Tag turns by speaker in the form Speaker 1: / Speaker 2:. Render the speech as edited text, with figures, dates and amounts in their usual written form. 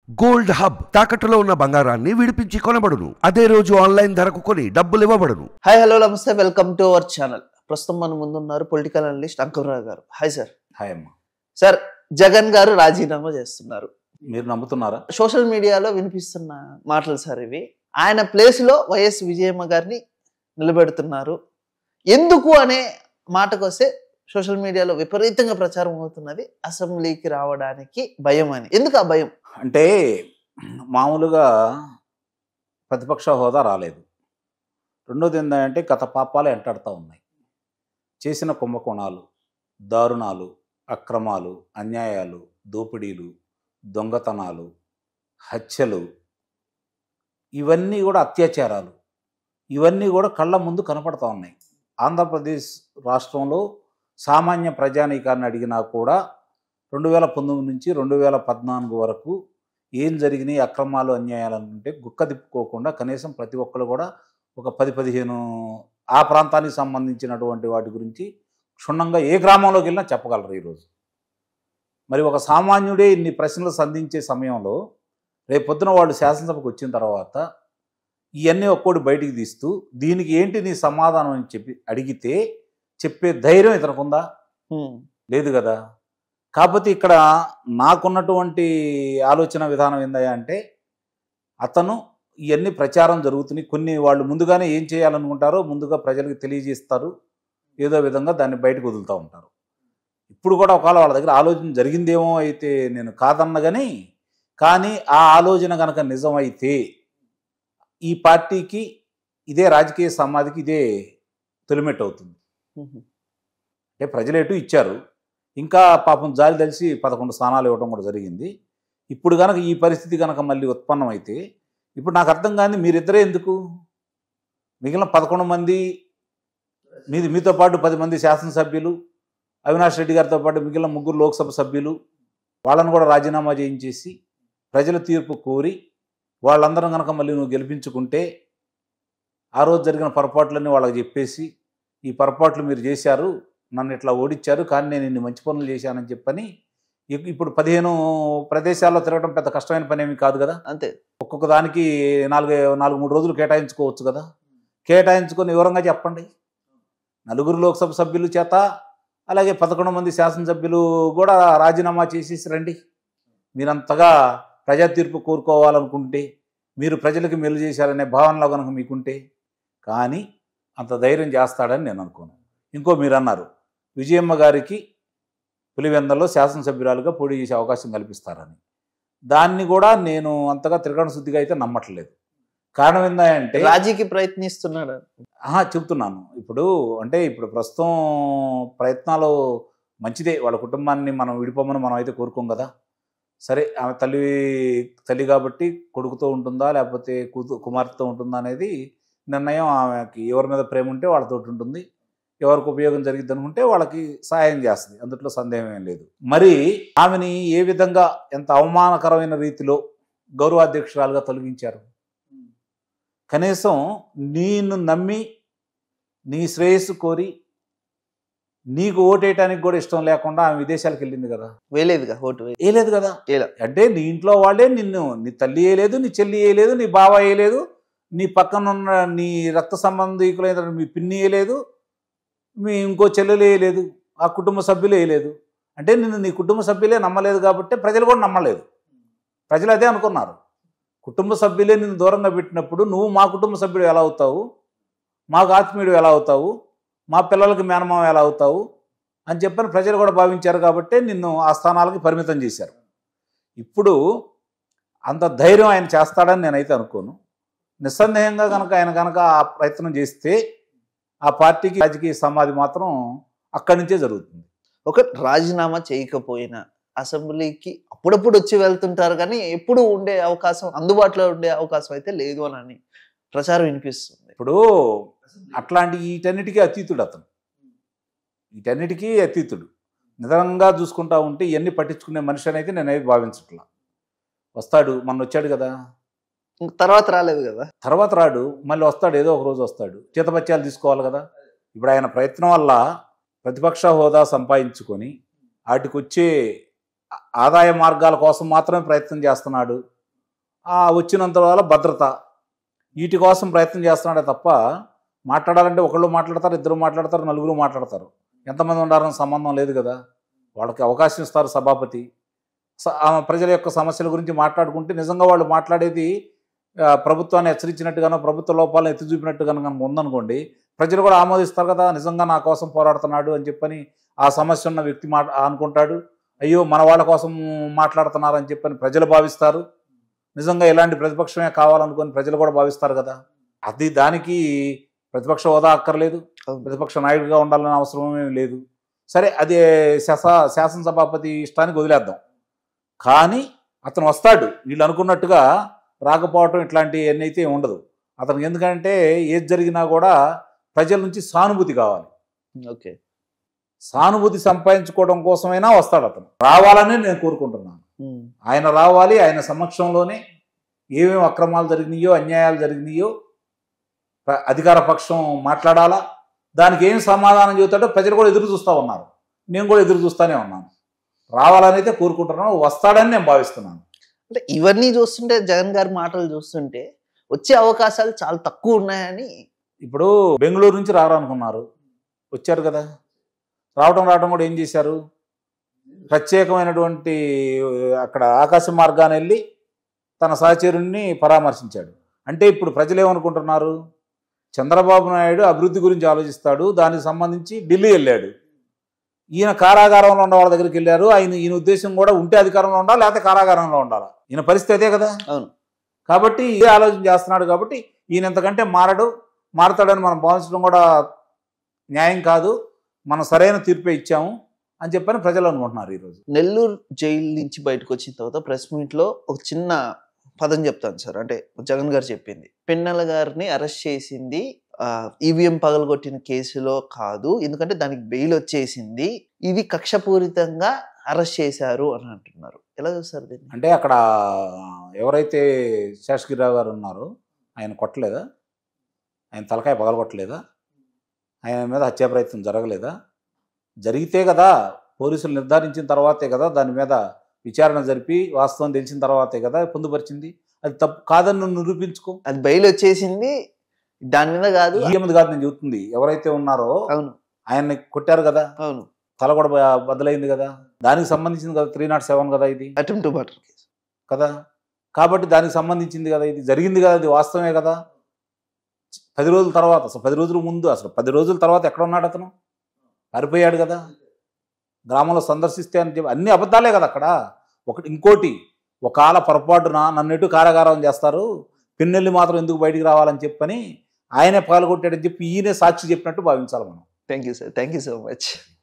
Speaker 1: Gold hub తాకట్టులో ఉన్న బంగారాన్ని విడిపించి కొనబడును. అదే రోజు ఆన్లైన్ ధరకు కొని డబ్బులు ఇవ్వబడును.
Speaker 2: హాయ్ హలో నమస్తే, వెల్కమ్ టు అవర్ ఛానల్. ప్రస్తుతం మన ముందున్నారు పొలిటికల్ అనలిస్ట్ అంకుర్రావు గారు. Hi sir.
Speaker 3: హాయ్ అమ్మ.
Speaker 2: సార్, జగన్ గారు రాజీనామా చేస్తున్నారు.
Speaker 3: మీరు నమ్ముతున్నారా?
Speaker 2: సోషల్ మీడియాలో వినిపిస్తున్న మాటలు సార్ ఇవి. ఆయన ప్లేస్ లో వైఎస్ విజయమ్మ గారిని నిలబెడుతున్నారు. ఎందుకు అనే మాటకు వస్తే సోషల్ మీడియాలో విపరీతంగా ప్రచారం అవుతున్నది అసెంబ్లీకి రావడానికి భయం అని. ఎందుకు ఆ భయం?
Speaker 3: అంటే మామూలుగా ప్రతిపక్ష హోదా రాలేదు. రెండోది ఏంటంటే గత పాపాలు ఎంటాడుతూ ఉన్నాయి. చేసిన కుంభకోణాలు, దారుణాలు, అక్రమాలు, అన్యాయాలు, దోపిడీలు, దొంగతనాలు, హత్యలు, ఇవన్నీ కూడా అత్యాచారాలు, ఇవన్నీ కూడా కళ్ళ ముందు కనపడుతూ ఉన్నాయి. ఆంధ్రప్రదేశ్ రాష్ట్రంలో సామాన్య ప్రజానీకాన్ని అడిగినా కూడా 2019 నుంచి 2014 వరకు ఏం జరిగినాయి అక్రమాలు, అన్యాయాలు అనుకుంటే గుక్క తిప్పుకోకుండా కనీసం ప్రతి ఒక్కరు కూడా ఒక 10-15 ఆ ప్రాంతానికి సంబంధించినటువంటి వాటి గురించి క్షుణ్ణంగా ఏ గ్రామంలోకి వెళ్ళినా చెప్పగలరు ఈరోజు. మరి ఒక సామాన్యుడే ఇన్ని ప్రశ్నలు సంధించే సమయంలో రేపొద్దున వాళ్ళు శాసనసభకు వచ్చిన తర్వాత ఇవన్నీ ఒక్కోటి బయటికి తీస్తూ దీనికి ఏంటి నీ సమాధానం అని చెప్పి అడిగితే చెప్పే ధైర్యం ఇతనుకుందా? లేదు కదా. కాకపోతే ఇక్కడ నాకున్నటువంటి ఆలోచన విధానం ఏందయ్యా అంటే, అతను ఇవన్నీ ప్రచారం జరుగుతున్నాయి, కొన్ని వాళ్ళు ముందుగానే ఏం చేయాలనుకుంటారో ముందుగా ప్రజలకు తెలియజేస్తారు, ఏదో విధంగా దాన్ని బయటకు వదులుతూ ఉంటారు. ఇప్పుడు కూడా ఒకవేళ వాళ్ళ దగ్గర ఆలోచన జరిగిందేమో అయితే నేను కాదన్నగాని, కానీ ఆ ఆలోచన కనుక నిజమైతే ఈ పార్టీకి ఇదే రాజకీయ సమాధికి ఇదే తొలిమెట్టు అవుతుంది. అంటే ప్రజలు ఎటు ఇచ్చారు, ఇంకా పాపం జాలి తెలిసి 11 స్థానాలు ఇవ్వడం కూడా జరిగింది. ఇప్పుడు కనుక ఈ పరిస్థితి కనుక మళ్ళీ ఉత్పన్నమైతే ఇప్పుడు నాకు అర్థం కాని మీరిద్దరే ఎందుకు, మిగిలిన 11 మంది మీతో పాటు 10 మంది శాసనసభ్యులు, అవినాష్ రెడ్డి గారితో పాటు మిగిలిన 3 లోక్సభ సభ్యులు, వాళ్ళను కూడా రాజీనామా చేయించేసి ప్రజల తీర్పు కోరి వాళ్ళందరం కనుక మళ్ళీ నువ్వు గెలిపించుకుంటే ఆ రోజు జరిగిన పొరపాట్లన్నీ వాళ్ళకి చెప్పేసి ఈ పొరపాట్లు మీరు చేశారు, నన్ను ఇట్లా ఓడించారు, కానీ నేను ఇన్ని మంచి పనులు చేశానని చెప్పని ఇప్పుడు 15 ప్రదేశాల్లో తిరగడం పెద్ద కష్టమైన పని ఏమి కాదు కదా.
Speaker 2: అంతే,
Speaker 3: ఒక్కొక్క దానికి 4-3 రోజులు కేటాయించుకోవచ్చు కదా. కేటాయించుకొని వివరంగా చెప్పండి. 4 లోక్సభ సభ్యుల చేత అలాగే 11 మంది శాసనసభ్యులు కూడా రాజీనామా చేసేసి రండి. మీరంతగా ప్రజా తీర్పు కోరుకోవాలనుకుంటే, మీరు ప్రజలకు మేలు చేశారనే భావనలో కనుక మీకుంటే, కానీ అంత ధైర్యం చేస్తాడని నేను అనుకోను. ఇంకో మీరు అన్నారు విజయమ్మ గారికి పులివెందల్లో శాసనసభ్యురాలుగా పోటీ చేసే అవకాశం కల్పిస్తారని. దాన్ని కూడా నేను అంతగా తిరగడం శుద్ధిగా అయితే నమ్మట్లేదు. కారణం ఏంటంటే
Speaker 2: రాజీకి ప్రయత్నిస్తున్నాడు
Speaker 3: చెప్తున్నాను. ఇప్పుడు ప్రస్తుతం ప్రయత్నాలు మంచిదే. వాళ్ళ కుటుంబాన్ని మనం విడిపోమని మనం అయితే కోరుకోం కదా. సరే, ఆమె తల్లి కాబట్టి కొడుకుతో ఉంటుందా లేకపోతే కుమార్తెతో ఉంటుందా అనేది నిర్ణయం ఆమెకి. ఎవరి మీద ప్రేమ ఉంటే వాళ్ళతో ఉంటుంది, ఎవరికి ఉపయోగం జరిగిద్ది అనుకుంటే వాళ్ళకి సహాయం చేస్తుంది, అందులో సందేహం ఏం లేదు. మరి ఆమెని ఏ విధంగా ఎంత అవమానకరమైన రీతిలో గౌరవాధ్యక్షురాలుగా తొలగించారు. కనీసం నేను నమ్మి నీ శ్రేయస్సు కోరి నీకు ఓటేయటానికి కూడా ఇష్టం లేకుండా ఆమె విదేశాలకు వెళ్ళింది కదా.
Speaker 2: వేయలేదుగా, ఓటు
Speaker 3: వేయలేదు కదా. అంటే నీ ఇంట్లో వాళ్ళే నిన్ను, నీ తల్లి వేయలేదు, నీ చెల్లి వేయలేదు, నీ బావ వేయలేదు, నీ పక్కన ఉన్న నీ రక్త సంబంధికులైన మీ పిన్ని వేయలేదు, మీ ఇంకో చెల్లెలు వేయలేదు, ఆ కుటుంబ సభ్యులు వేయలేదు. అంటే నిన్ను నీ కుటుంబ సభ్యులే నమ్మలేదు కాబట్టి ప్రజలు కూడా నమ్మలేదు. ప్రజలు అదే అనుకున్నారు. కుటుంబ సభ్యులే నిన్ను దూరంగా పెట్టినప్పుడు నువ్వు మా కుటుంబ సభ్యుడు ఎలా అవుతావు, మాకు ఆత్మీయుడు ఎలా అవుతావు, మా పిల్లలకి మేనమామ ఎలా అవుతావు అని చెప్పని ప్రజలు కూడా భావించారు కాబట్టి నిన్ను ఆ స్థానాలకి పరిమితం చేశారు. ఇప్పుడు అంత ధైర్యం ఆయన చేస్తాడని నేనైతే అనుకోను. నిస్సందేహంగా ఆయన ఆ ప్రయత్నం చేస్తే ఆ పార్టీకి రాజకీయ సమాధి మాత్రం అక్కడి నుంచే జరుగుతుంది.
Speaker 2: ఒక రాజీనామా చేయకపోయినా అసెంబ్లీకి అప్పుడప్పుడు వచ్చి వెళ్తుంటారు, కానీ ఎప్పుడు ఉండే అవకాశం, అందుబాటులో ఉండే అవకాశం అయితే లేదు అని ప్రచారం వినిపిస్తుంది.
Speaker 3: ఇప్పుడు అట్లాంటి వీటన్నిటికీ అతీతుడు అతను, వీటన్నిటికీ అతీతుడు. నిజంగా చూసుకుంటా ఉంటే ఇవన్నీ పట్టించుకునే మనిషి అనేది నేనైతే భావించట్లా. వస్తాడు, మొన్న వచ్చాడు కదా,
Speaker 2: తర్వాత రాలేదు కదా,
Speaker 3: తర్వాత రాడు, మళ్ళీ వస్తాడు, ఏదో ఒక రోజు వస్తాడు. చేతపత్యాలు తీసుకోవాలి కదా. ఇప్పుడు ఆయన ప్రయత్నం వల్ల ప్రతిపక్ష హోదా సంపాదించుకొని వాటికి వచ్చే ఆదాయ మార్గాల కోసం మాత్రమే ప్రయత్నం చేస్తున్నాడు. వచ్చినంత వల్ల భద్రత వీటి కోసం ప్రయత్నం చేస్తున్నాడే తప్ప మాట్లాడాలంటే ఒకళ్ళు మాట్లాడతారు, ఇద్దరు మాట్లాడతారు, నలుగురు మాట్లాడతారు. ఎంతమంది ఉండాలని సంబంధం లేదు కదా. వాళ్ళకి అవకాశం ఇస్తారు సభాపతి. ప్రజల యొక్క సమస్యల గురించి మాట్లాడుకుంటే నిజంగా వాళ్ళు మాట్లాడేది ప్రభుత్వాన్ని హెచ్చరించినట్టుగానో ప్రభుత్వ లోపాలను ఎత్తి చూపినట్టుగానో కనుక ఉందనుకోండి, ప్రజలు కూడా ఆమోదిస్తారు కదా, నిజంగా నా కోసం పోరాడుతున్నాడు అని చెప్పని ఆ సమస్య ఉన్న వ్యక్తి అనుకుంటాడు. అయ్యో మన వాళ్ళ కోసం మాట్లాడుతున్నారని చెప్పని ప్రజలు భావిస్తారు. నిజంగా ఇలాంటి ప్రతిపక్షమే కావాలనుకొని ప్రజలు కూడా భావిస్తారు కదా. దానికి ప్రతిపక్ష హోదా అక్కర్లేదు, ప్రతిపక్ష నాయకుడిగా ఉండాలనే అవసరమే లేదు. సరే, అది శాసనసభాపతి ఇష్టానికి వదిలేద్దాం. కానీ అతను వస్తాడు, వీళ్ళు అనుకున్నట్టుగా రాకపోవటం ఇట్లాంటివన్నీ అయితే ఉండదు అతనికి. ఎందుకంటే ఏది జరిగినా కూడా ప్రజల నుంచి సానుభూతి కావాలి.
Speaker 2: ఓకే, సానుభూతి
Speaker 3: సంపాదించుకోవడం కోసమైనా వస్తాడు అతను. రావాలని నేను కోరుకుంటున్నాను. ఆయన రావాలి, ఆయన సమక్షంలోనే ఏమేమి అక్రమాలు జరిగినాయో అన్యాయాలు జరిగినాయో అధికార పక్షం మాట్లాడాలా, దానికి ఏం సమాధానం చెబుతాడో ప్రజలు కూడా ఎదురు చూస్తూ ఉన్నారు. నేను కూడా ఎదురు చూస్తూనే ఉన్నాను. రావాలని అయితే కోరుకుంటున్నాను, వస్తాడని నేను భావిస్తున్నాను.
Speaker 2: అంటే ఇవన్నీ చూస్తుంటే, జగన్ గారి మాటలు చూస్తుంటే వచ్చే అవకాశాలు చాలా తక్కువ ఉన్నాయని.
Speaker 3: ఇప్పుడు బెంగళూరు నుంచి రావాలనుకున్నారు, వచ్చారు కదా. రావడం కూడా ఏం చేశారు, ప్రత్యేకమైనటువంటి అక్కడ ఆకాశ మార్గాన్ని వెళ్ళి తన సహచరుణ్ణి పరామర్శించాడు. అంటే ఇప్పుడు ప్రజలు ఏమనుకుంటున్నారు, చంద్రబాబు నాయుడు అభివృద్ధి గురించి ఆలోచిస్తాడు, దానికి సంబంధించి ఢిల్లీ వెళ్ళాడు. ఈయన కారాగారంలో ఉన్న వాళ్ళ దగ్గరికి వెళ్ళారు. ఈయన ఉద్దేశం కూడా ఉంటే అధికారంలో ఉండాలి, లేకపోతే కారాగారంలో ఉండాలి. ఈయన పరిస్థితి అదే కదా.
Speaker 2: అవును.
Speaker 3: కాబట్టి ఇదే ఆలోచన చేస్తున్నాడు. కాబట్టి ఈయన ఎంతకంటే మారతాడని మనం భావించడం కూడా న్యాయం కాదు. మనం సరైన తీర్పే ఇచ్చాము అని చెప్పని ప్రజలు అనుకుంటున్నారు. ఈరోజు
Speaker 2: నెల్లూరు జైలు నుంచి బయటకు వచ్చిన తర్వాత ప్రెస్ మీట్లో ఒక చిన్న పదం చెప్తాను సార్. అంటే జగన్ గారు చెప్పింది, పిన్నెల గారిని అరెస్ట్ చేసింది ఈవీఎం పగలగొట్టిన కేసులో కాదు, ఎందుకంటే దానికి బెయిల్ వచ్చేసింది, ఇది కక్షపూరితంగా అరెస్ట్ చేశారు అని అంటున్నారు. ఎలా చూస్తారు దీన్ని?
Speaker 3: అంటే అక్కడ ఎవరైతే శేషగిరిరావు గారు ఉన్నారో ఆయన కొట్టలేదా, ఆయన తలకాయ పగలగొట్టలేదా, ఆయన మీద హత్యా ప్రయత్నం జరగలేదా? జరిగితే కదా పోలీసులు నిర్ధారించిన తర్వాతే కదా దాని మీద విచారణ జరిపి వాస్తవం తెలిసిన తర్వాతే కదా పొందుపరిచింది. అది తప్పు కాదని నువ్వు నిరూపించుకో.
Speaker 2: అది బెయిల్ వచ్చేసింది, దాని మీద కాదు,
Speaker 3: ఈఎంది కాదు నేను చెబుతుంది. ఎవరైతే ఉన్నారో
Speaker 2: అవును
Speaker 3: ఆయన్ని కొట్టారు కదా,
Speaker 2: అవును,
Speaker 3: తల కూడా బదులైంది కదా, దానికి సంబంధించింది కదా 307 కదా, ఇది
Speaker 2: అటెంప్ట్ టు మర్డర్ కేసు
Speaker 3: కదా. కాబట్టి దానికి సంబంధించింది కదా, ఇది జరిగింది కదా, అది వాస్తవమే కదా. 10 రోజుల తర్వాత, అసలు 10 రోజుల ముందు, అసలు 10 రోజుల తర్వాత ఎక్కడ ఉన్నాడు అతను? పారిపోయాడు కదా. గ్రామంలో సందర్శిస్తే అని చెప్పి అన్ని అబద్ధాలే కదా అక్కడ. ఇంకోటి ఒకవేళ పొరపాటున నన్ను ఎటు కారాగారం చేస్తారు, పిన్నెల్లి మాత్రం ఎందుకు బయటికి రావాలని చెప్పని ఆయనే పగలగొట్టాడని చెప్పి ఈయనే సాక్షి చెప్పినట్టు భావించాలి మనం.
Speaker 2: Thank you sir, thank you so much.